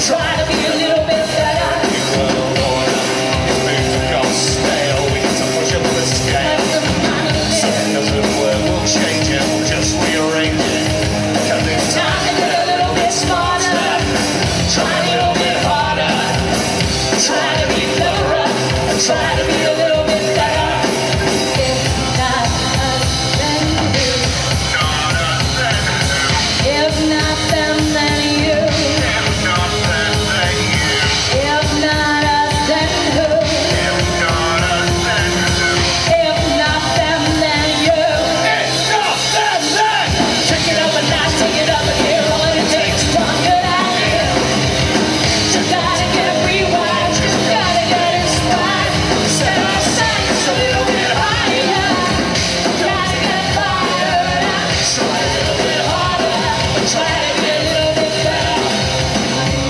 try to be a little bit better. You were the lawyer, you've got stale. We need to push up the scale. So because of where we'll change it, we'll just rearrange it. Cause it's Time to get a little bit smarter, try a little bit harder, try to be cleverer, and try to be a little bit better. If not us, then who? not us, then who? If not them, then you. If not them, then you. If not us, then who? If not us, then who? If not them, then you. If not them, then Take it up a notch, take it up a gear. All it takes is one good idea. Just gotta get a rewind, just gotta get inspired. Set our sights a little bit higher. Gotta get fired up. Try a little bit harder, try to get a little bit better.